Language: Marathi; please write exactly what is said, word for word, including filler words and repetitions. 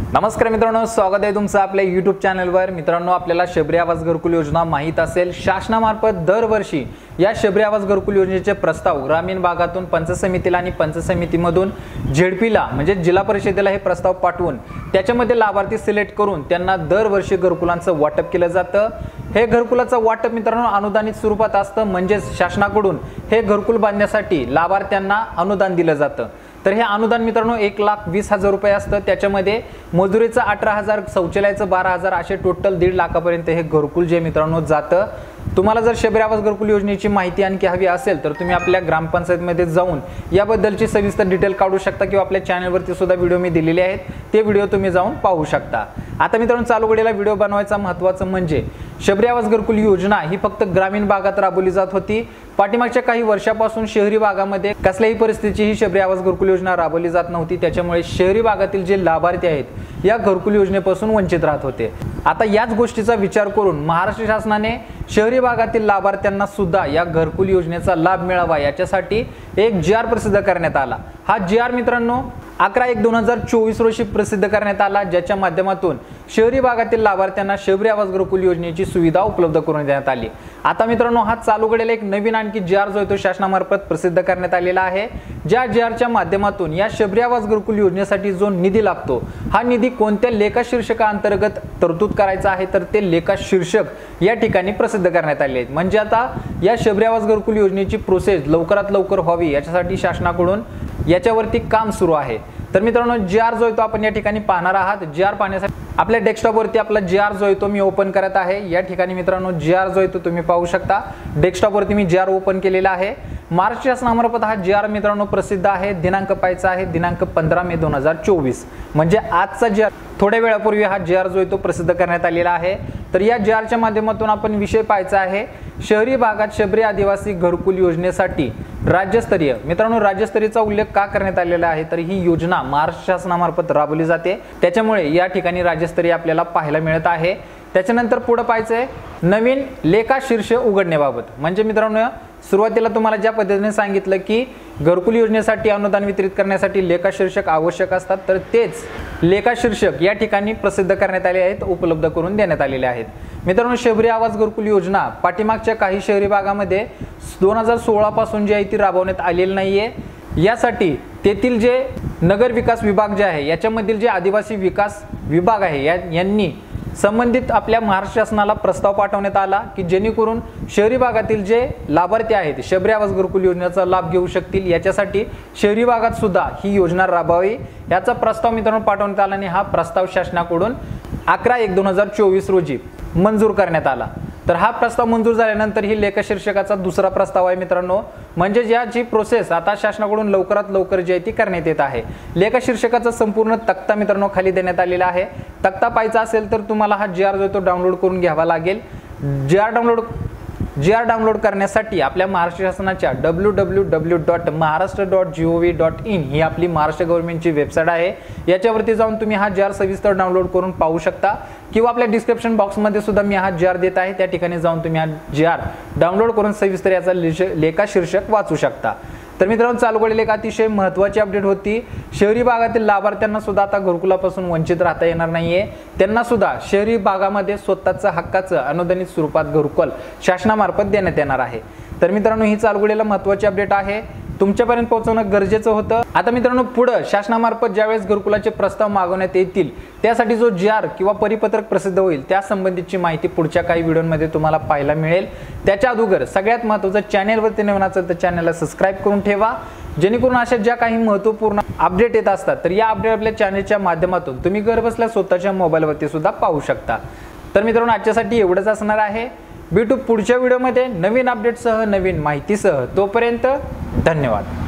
नमस्कार मित्रांनो, स्वागत आहे तुमचं आपल्या यूट्यूब चॅनलवर। मित्रांनो, आपल्याला शबरी आवास घरकुल योजना माहीत असेल, शासनामार्फत दरवर्षी या शबरी आवास घरकुल योजनेचे प्रस्ताव ग्रामीण भागातून पंचायत समितीला आणि पंचायत समितीमधून झेडपीला म्हणजे जिल्हा परिषदेला हे प्रस्ताव पाठवून त्याच्यामध्ये लाभार्थी सिलेक्ट करून त्यांना दरवर्षी घरकुलांचं वाटप केलं जातं। हे घरकुलाचं वाटप मित्रांनो अनुदानित स्वरूपात असतं, म्हणजे शासनाकडून हे घरकुल बांधण्यासाठी लाभार्थ्यांना अनुदान दिलं जातं। तर हे अनुदान मित्रांनो एक लाख वीस हजार रुपये असतं। त्याच्यामध्ये मजुरीचं अठरा हजार, शौचालयाचं बारा हजार, असे टोटल दीड लाखापर्यंत हे घरकुल जे मित्रांनो जातं। तुम्हाला जर शबरी आवास घरकुल योजनेची माहिती आणखी हवी असेल तर तुम्ही आपल्या ग्रामपंचायतमध्ये जाऊन याबद्दलची सविस्तर डिटेल काढू शकता, किंवा आपल्या चॅनलवरती सुद्धा व्हिडिओ मी दिलेले आहेत, ते व्हिडिओ तुम्ही जाऊन पाहू शकता। आता मित्रांनो, चालू घडीला व्हिडिओ बनवायचा महत्त्वाचं म्हणजे शबरी आवास घरकुल योजना ही फक्त ग्रामीण भागात राबवली जात होती। पाठीमागच्या काही वर्षापासून शहरी भागामध्ये कसल्याही परिस्थितीची ही शबरी आवास घरकुल योजना राबवली जात नव्हती। त्याच्यामुळे शहरी भागातील जे लाभार्थी आहेत या घरकुल योजनेपासून वंचित राहत होते। आता याच गोष्टीचा विचार करून महाराष्ट्र शासनाने शहरी भागातील लाभार्थ्यांना सुद्धा या घरकुल योजनेचा लाभ मिळावा याच्यासाठी एक जी आर प्रसिद्ध करण्यात आला। हा जी आर मित्रांनो अकरा एक दोन हजार चोवीस रोजी प्रसिद्ध करण्यात आला, ज्याच्या माध्यमातून शहरी भागातील लाभार्थ्यांना शबरी आवास घरकुल योजनेची सुविधा उपलब्ध करून देण्यात आली। आता मित्रांनो, हा चालू घडेल एक नवीन आणखी जी आर जो तो शासनामार्फत प्रसिद्ध करण्यात आलेला आहे। ज्या जी आरच्या माध्यमातून या शबरी आवास घरकुल योजनेसाठी जो निधी लागतो, हा निधी कोणत्या लेखा शीर्षकाअंतर्गत तरतूद करायचा आहे, तर ते लेखा शीर्षक या ठिकाणी प्रसिद्ध करण्यात आले आहेत। म्हणजे आता या शबरी आवास घरकुल योजनेची प्रोसेस लवकरात लवकर व्हावी याच्यासाठी शासनाकडून याच्यावरती काम सुरू आहे। तर मित्रांनो, जी आर जो आहे तो आपण या ठिकाणी पाहणार आहात। जी आर पाहण्यासाठी आपल्या डेस्कटॉपवरती आपला जी आर जो आहे तो मी ओपन करत आहे। या ठिकाणी मित्रांनो जी आर जो आहे तो तुम्ही पाहू शकता। डेस्कटॉपवरती मी जी आर ओपन केलेला आहे। महाराष्ट्र शासनामार्फत हा जी आर मित्रांनो प्रसिद्ध आहे। दिनांक पाहायचा आहे दिनांक पंधरा मे दोन हजार चोवीस, म्हणजे आजचा जी आर थोड्या वेळापूर्वी हा जी आर जो आहे तो प्रसिद्ध करण्यात आलेला आहे। तर या जी आरच्या माध्यमातून आपण विषय पाहायचा आहे शहरी भागात शबरी आदिवासी घरकुल योजनेसाठी राज्यस्तरीय। मित्रांनो, राज्यस्तरीयचा उल्लेख का करण्यात आलेला आहे, तर ही योजना महाराष्ट्र शासनामार्फत राबवली जाते, त्याच्यामुळे या ठिकाणी राज्यस्तरीय आपल्याला पाहायला मिळत आहे। त्याच्यानंतर पुढे पाहायचं आहे नवीन लेखा शीर्ष उघडण्याबाबत। म्हणजे मित्रांनो, सुरुवातीला तुम्हाला ज्या पद्धतीने सांगितलं की घरकुल योजनेसाठी अनुदान वितरित करण्यासाठी लेखा शीर्षक आवश्यक असतात, तर तेच लेखा शीर्षक या ठिकाणी प्रसिद्ध करण्यात आले आहेत, उपलब्ध करून देण्यात आलेले आहेत। मित्रांनो, शबरी आवास घरकुल योजना पाठीमागच्या काही शहरी भागामध्ये दोन हजार सोळा पासून जी आहे ती राबवण्यात आलेली नाहीये। यासाठी तेथील जे नगर विकास विभाग जे आहे याच्यामधील जे आदिवासी विकास विभाग आहे या यांनी संबंधित आपल्या महाराष्ट्र शासनाला प्रस्ताव पाठवण्यात आला की जेणेकरून शहरी भागातील जे लाभार्थी आहेत शबरी आवास घरकुल योजनेचा लाभ घेऊ शकतील, याच्यासाठी शहरी भागात सुद्धा ही योजना राबवावी याचा प्रस्ताव मित्रांनो पाठवण्यात आला आणि हा प्रस्ताव शासनाकडून अकरा एक दोन हजार चोवीस रोजी मंजूर करण्यात आला। तर हा प्रस्ताव मंजूर झाल्यानंतर ही लेखा शीर्षकाचा दुसरा प्रस्ताव आहे मित्रांनो, म्हणजे याची प्रोसेस आता शासनाकडून लवकरात लवकर जी आहे ती करण्यात येत आहे। लेखा शीर्षकाचा संपूर्ण तक्ता मित्रांनो खाली देण्यात आलेला आहे। तक्ता पाहायचा असेल तर तुम्हाला हा जी आर जो तो डाउनलोड करून घ्यावा लागेल। G R download G R download करण्यासाठी आपल्या महाराष्ट्र शासनाच्या W W W dot Maharashtra dot G O V dot in ही आपली महाराष्ट्र गव्हर्नमेंटची वेबसाईट आहे। याच्यावरती जाऊन तुम्ही हा जी आर सविस्तर डाउनलोड करून पाहू शकता, किंवा आपल्या डिस्क्रिप्शन बॉक्समध्ये सुद्धा मी हा जी आर देत आहे, त्या ठिकाणी जाऊन तुम्ही हा जी आर डाउनलोड करून सविस्तर याचा लेखा शीर्षक वाचू शकता। तर मित्रांनो, चालू घडेल एक अतिशय महत्त्वाची अपडेट होती। शहरी भागातील लाभार्थ्यांना सुद्धा आता घरकुलापासून वंचित राहता येणार नाहीये। त्यांना सुद्धा शहरी भागामध्ये स्वतःचं हक्काचं अनुदानित स्वरूपात घरकुल शासनामार्फत देण्यात येणार आहे। तर मित्रांनो, ही चालू घडीला महत्त्वाची अपडेट आहे, तुमच्यापर्यंत पोहोचवणं गरजेचं होतं। आता मित्रांनो, पुढे शासनामार्फत ज्यावेळेस घरकुलाचे प्रस्ताव मागवण्यात येतील त्यासाठी जो जी आर किंवा परिपत्रक प्रसिद्ध होईल त्या संबंधीची माहिती पुढच्या काही व्हिडिओमध्ये तुम्हाला पाहायला मिळेल। त्याच्या अगोदर सगळ्यात महत्त्वाचं, चॅनलवरती नवीन असेल तर चॅनलला सबस्क्राईब करून ठेवा, जेणेकरून अशा ज्या काही महत्त्वपूर्ण अपडेट येत असतात तर या अपडेट आपल्या चॅनलच्या माध्यमातून तुम्ही घर बसल्या स्वतःच्या मोबाईलवरती सुद्धा पाहू शकता। तर मित्रांनो, आजच्यासाठी एवढंच असणार आहे। भेटू पुढच्या व्हिडिओमध्ये नवीन अपडेटसह, नवीन माहितीसह। तोपर्यंत धन्यवाद।